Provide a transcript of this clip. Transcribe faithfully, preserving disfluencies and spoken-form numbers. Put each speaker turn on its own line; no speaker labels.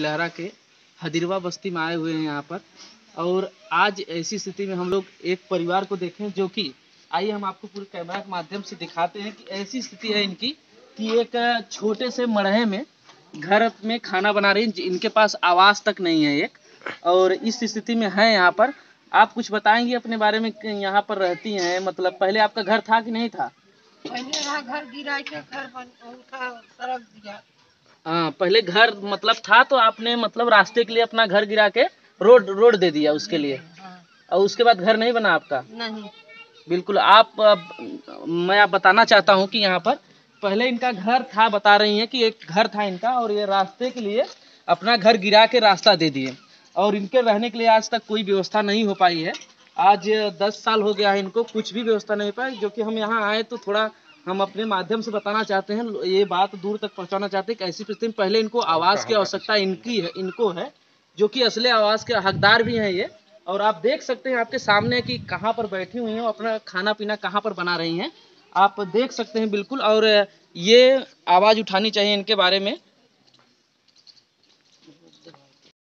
पिलहरा के हदिरवा बस्ती में आए हुए हैं यहाँ पर। और आज ऐसी स्थिति में हम लोग एक परिवार को देखें जो कि आइए हम आपको पूरे कैमरा के माध्यम से दिखाते हैं कि ऐसी स्थिति है इनकी कि एक छोटे से मड़हे में घर में खाना बना रही है। इनके पास आवास तक नहीं है एक, और इस स्थिति में है यहाँ पर। आप कुछ बताएंगे अपने बारे में, यहाँ पर रहती हैं, मतलब पहले आपका घर था कि नहीं था?
पहले यहाँ घर गिरा के घर बन उनका सड़क दिया।
हाँ, पहले घर मतलब था तो आपने मतलब रास्ते के लिए अपना घर गिरा के रोड रोड दे दिया उसके लिए।
हाँ।
और उसके बाद घर नहीं बना आपका?
नहीं।
बिल्कुल। आप अब, मैं आप बताना चाहता हूँ कि यहाँ पर पहले इनका घर था, बता रही हैं कि एक घर था इनका, और ये रास्ते के लिए अपना घर गिरा के रास्ता दे दिए, और इनके रहने के लिए आज तक कोई व्यवस्था नहीं हो पाई है। आज दस साल हो गया है इनको, कुछ भी व्यवस्था नहीं हो पाई। जो कि हम यहाँ आए तो थोड़ा हम अपने माध्यम से बताना चाहते हैं, ये बात दूर तक पहुँचाना चाहते हैं कि ऐसी स्थिति में पहले इनको आवास की आवश्यकता इनकी है, इनको है, जो कि असली आवास के हकदार भी हैं ये। और आप देख सकते हैं आपके सामने कि कहाँ पर बैठी हुई हैं, अपना खाना पीना कहाँ पर बना रही हैं, आप देख सकते हैं बिल्कुल। और ये आवाज़ उठानी चाहिए इनके बारे में।